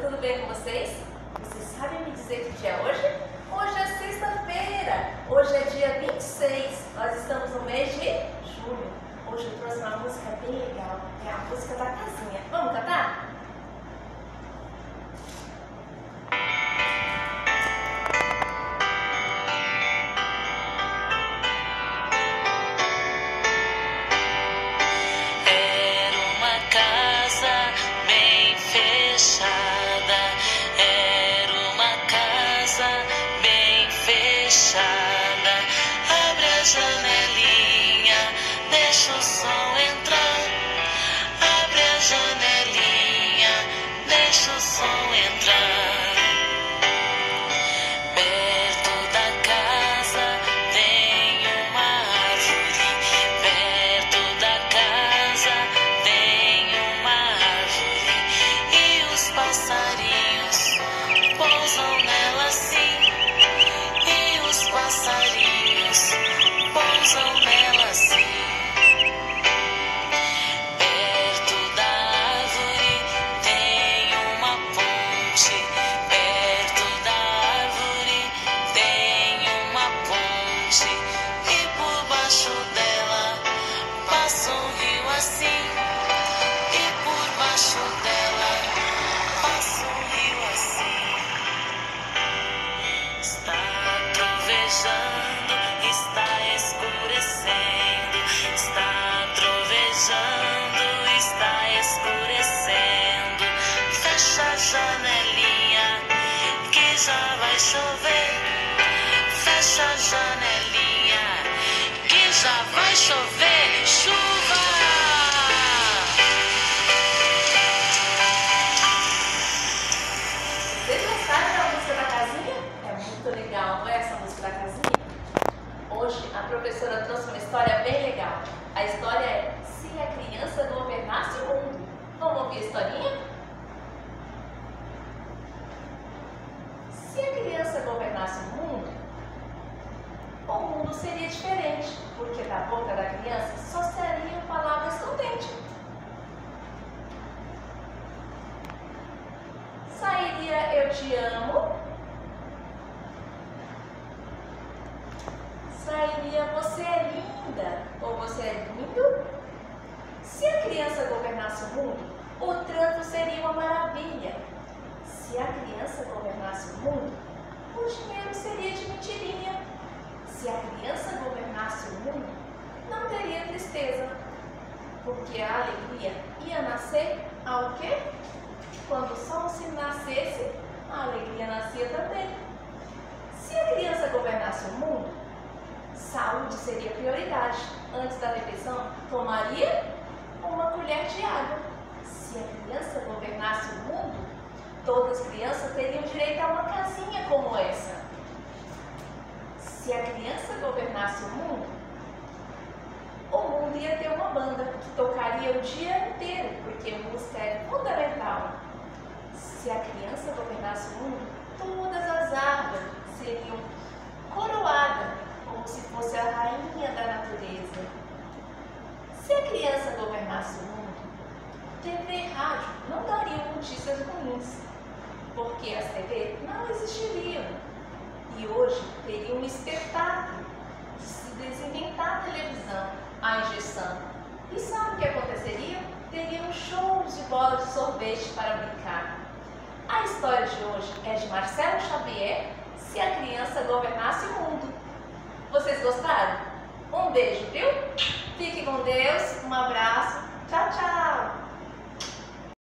tudo bem com vocês? Vocês sabem me dizer que dia é hoje? Hoje é sexta-feira, hoje é dia 26, nós estamos no mês de julho. Hoje eu trouxe uma música bem legal, é a música da casinha. Vamos cantar? Abre a janelinha, deixa o sol entrar. Abre a janelinha, deixa o sol entrar. Perto da casa tem uma árvore. Perto da casa tem uma árvore. E os passarinhos pousam nela assim. Passarinhos pousam nela sim. Perto da árvore tem uma ponte. Perto da árvore tem uma ponte. E por baixo dela passa um rio assim. E por baixo dela passa um rio assim. Está escurecendo, está trovejando, está escurecendo. Fecha a janelinha que já vai chover. Fecha a janelinha que já vai chover. Chuva! Vocês gostaram da música da casinha? É muito legal, não é essa música da casinha? Hoje a professora trouxe uma história bem legal. A história é Se a Criança Governasse o Mundo. Vamos ouvir a historinha? Se a criança governasse o mundo seria diferente, porque da boca da criança só sairiam palavras contentes. Sairia eu te amo. Sairia você é linda ou você é lindo. Se a criança governasse o mundo, o trânsito seria uma maravilha. Se a criança governasse o mundo, o dinheiro seria de mentirinha. Se a criança governasse o mundo, não teria tristeza, porque a alegria ia nascer ao quê? Quando o sol se nascesse, a alegria nascia também. Se a criança governasse o mundo, saúde seria prioridade. Antes da refeição, tomaria uma colher de água. Se a criança governasse o mundo, todas as crianças teriam direito a uma casinha como essa. Se a criança governasse o mundo ia ter uma banda que tocaria o dia inteiro, porque música é fundamental. Se a criança governasse o mundo, todas as árvores seriam coroadas, como se fosse a rainha da natureza. Se a criança governasse o mundo, TV e rádio não dariam notícias ruins, porque as TV não existiriam. E hoje teria um espetáculo de se desinventar a televisão, a injeção. E sabe o que aconteceria? Teriam shows de bolas de sorvete para brincar. A história de hoje é de Marcelo Xavier, Se a Criança Governasse o Mundo. Vocês gostaram? Um beijo, viu? Fique com Deus, um abraço, tchau, tchau!